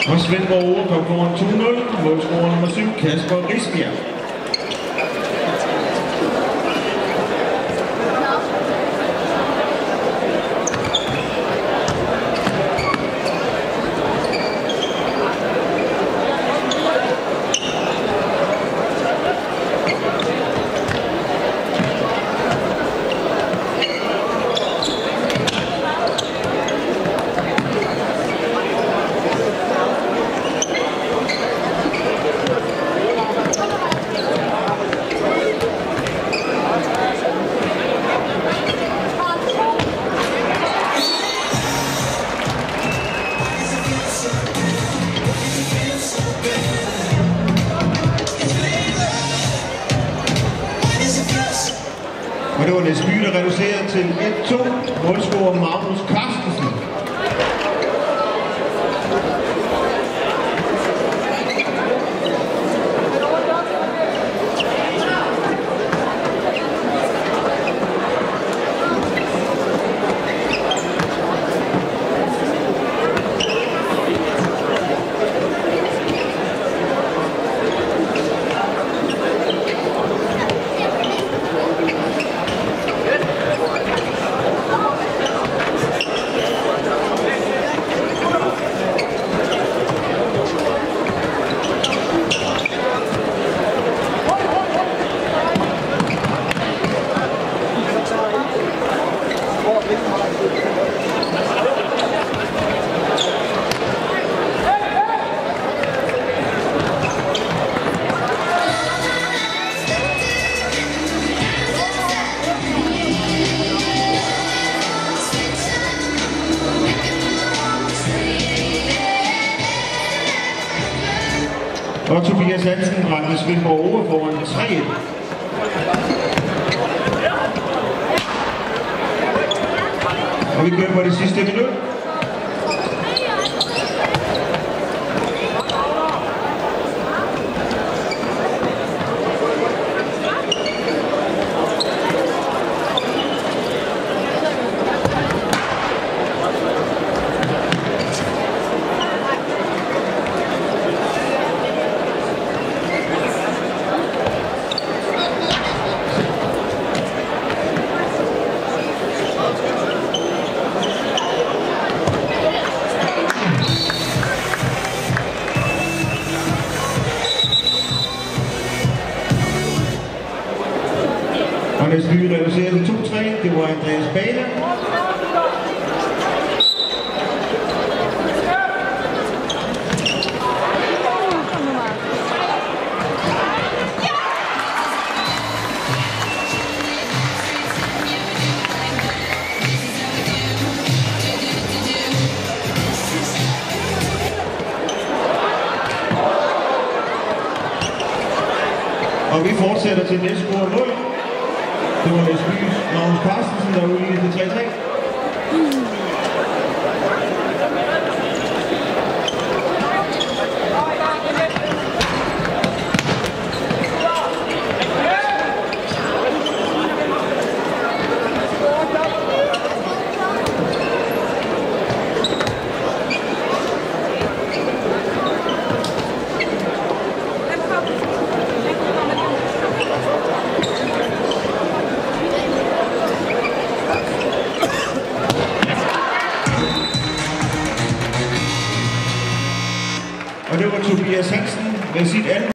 Og Svendborg Ore kom foran 2-0. Målscorer nummer 7, Kasper Risbjerg. Og det var Næsby, der reducerede til 1-2. Målscorer Magnus Carstensen. Og Tobias Hansen bragte Svendborg Ore foran 3-1. Og vi kører på det sidste minut. Og Næsby reducerede til 2-3. Det var Andreas Bale. Og vi fortsætter til næste score 0. Det var Næsbys Magnus Carstensen, der udligede til 3-3. Og det var Tobias Hansen med sit andet